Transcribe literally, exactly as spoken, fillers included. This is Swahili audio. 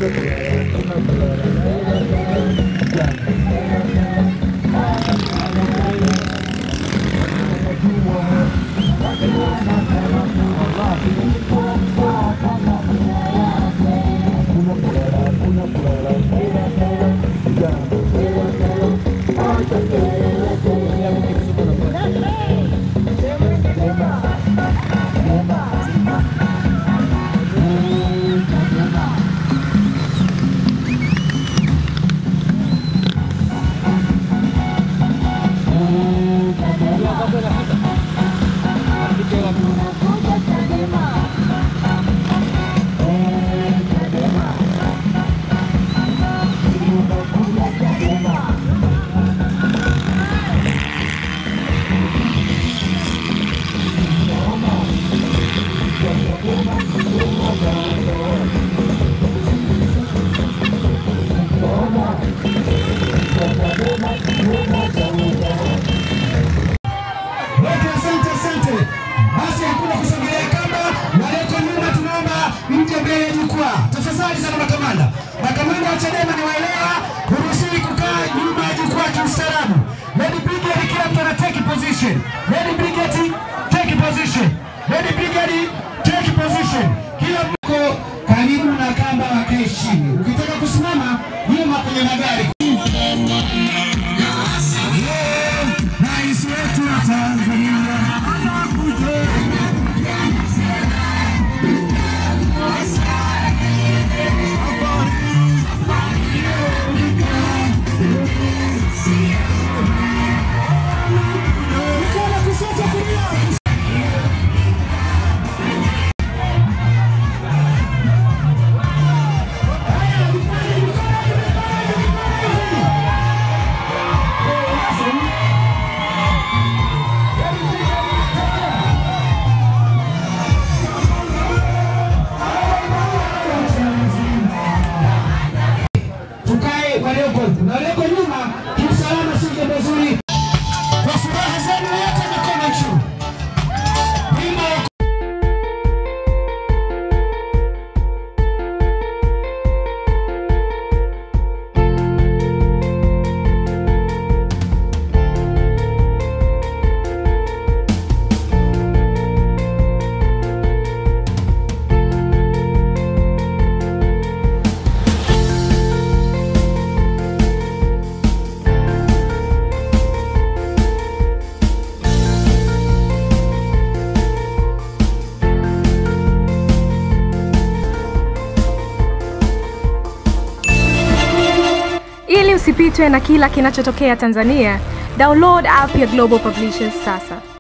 Tafadhali sana makamanda. Makamanda wa Chadema ni waelewa, huruhusiwi kukaa nyuma ya jukwaa kiustaarabu. Lady Brigade, kila mtu ana take position. Lady Brigade, take position. Lady Brigade, take position. Kila mtu karibu na kamba wakae chini. Ukitaka kusimama, nyuma kwenye magari. Rais wetu wa Tanzania na leko nyuma kiusalama sije mazuri. Kwa furaha zenu yote mikono juu. Ili usipitwe na kila kinachotokea Tanzania, download app ya Global Publishers sasa.